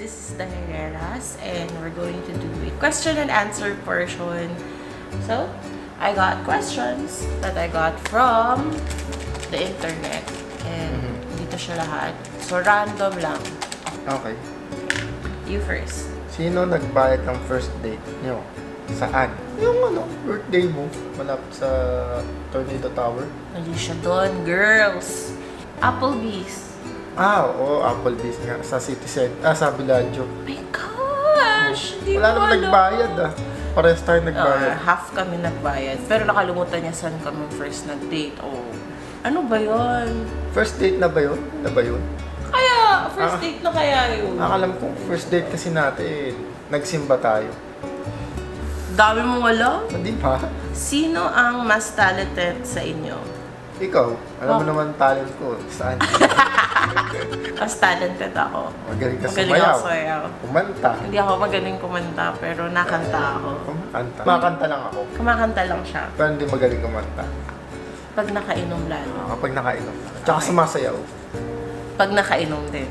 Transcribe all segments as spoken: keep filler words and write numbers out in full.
This is the Herreras, and we're going to do a question and answer portion. So, I got questions that I got from the internet. And mm-hmm. dito siya lahat. So, random lang. Okay. You first. Sino nagbayad ng first date nyo? Saan? Yung ano, birthday mo. Malapit sa Tornado Tower. Mali siya doon, girls. Applebee's. Ah, oo, Applebee's nga. Sa Citizen. Ah, sa Villaggio. Oh my gosh! Di Wala naman nagbayad ah. Parehas tayo nagbayad. Uh, half kami nagbayad. Pero nakalimutan niya saan kami first nag-date. Oh. Ano ba yun? First date na ba yun? Na ba yun? Kaya, first ah, date na kaya yun. Alam ko, first date kasi natin, nagsimba tayo. Dami mong alam? Hindi ba? Sino ang mas talented sa inyo? Ikaw. Alam oh. mo naman talent ko. Saan? Mas talented ako. Magaling ka magaling sumayaw. Ako sumayaw. Kumanta. Hindi ako magaling kumanta, pero nakanta ako. Kumakanta? Kumakanta lang ako. Kumakanta lang siya. Pero hindi magaling kumanta. Pag nakainom lang. Ah, kapag nakainom. Tsaka okay. Sumasayaw. Pag nakainom din.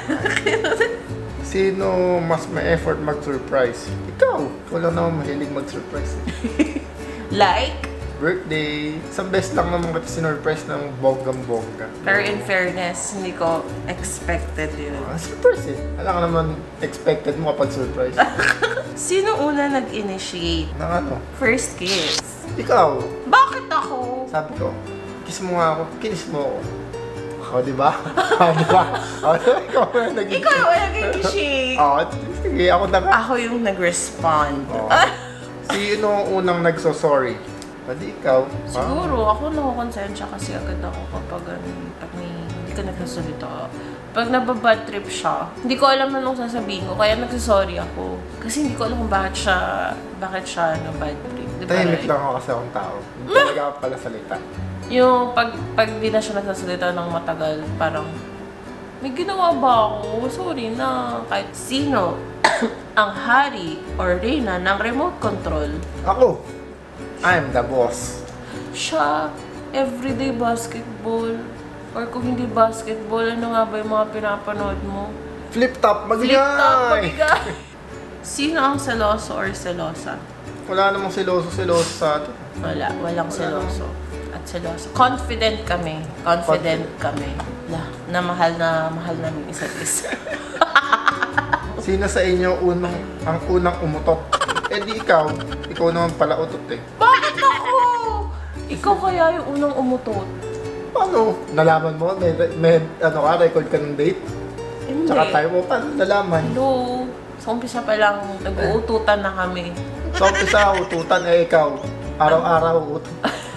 Sino mas may effort mag-surprise? Ikaw. Wala naman mahilig mag-surprise. Like? Birthday. Isang best lang naman kita sinurprise ng bonggang-bongga. Pero in fairness, hindi ko expected yun. Ah, surprise eh. Alam ka naman expected mo kapag surprise. Sino una nag-initiate? Ng ano? First kiss. Ikaw. Bakit ako? Sabi ko, kiss mo nga ako. Kiss mo ako. O, diba? O, diba? O, ikaw na nag-initiate. Ikaw yung nag-initiate. O, sige, ako na nga. Ako yung nag-respond. Sino unang nagso-sorry? Pwede ikaw. Siguro, ako nakukonsensya kasi agad ako kapag, pag may, hindi ka nagsasalita. Pag nababad trip siya, hindi ko alam na nung sasabihin ko, kaya nagsasorry ako. Kasi hindi ko alam kung bakit siya, bakit siya na-bad trip. Diba, tahimik like, lang ako kasi akong tao. Hindi talaga ako pala salita. Yung pag, pag di na siya nagsasalita ng matagal, parang, may ginawa ba ako? Sorry na. Kahit sino ang hari or reyna ng remote control? Ako. I'm the boss. Siya, everyday basketball. Or kung hindi basketball, ano nga ba yung mga pinapanood mo? Flip-top, magigay! Flip-top, magigay! Sino ang seloso or selosa? Wala namang seloso-seloso sa atin. Wala, walang Wala seloso. Naman. At seloso. Confident kami. Confident Confident. kami. Na, na mahal na mahal namin isa't isa. Sino sa inyo unang, ang unang umutot? Eh di ikaw. Ikaw naman pala utot eh. Bakit ako? Ikaw kaya yung unang umutot. Paano? Nalaman mo? May, may ano ka, record ka ng date? Hindi. Tsaka tayo mo, paano nalaman? Hello. Sa umpisa pa lang, nag-uututan na kami. Sa umpisa, ututan eh ikaw. Araw-araw utut.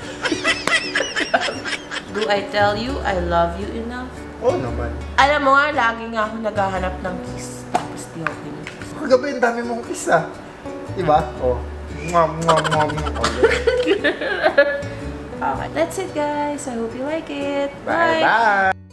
Do I tell you I love you enough? Oo naman. Alam mo nga, lagi nga ako naghahanap ng kiss. Tapos di ako kinikiss. Kagabi, ang dami mong kiss ah. Diba? Oh. Mwah, mwah, mwah, mwah. Okay. That's it, guys. I hope you like it. Bye. Bye. Bye.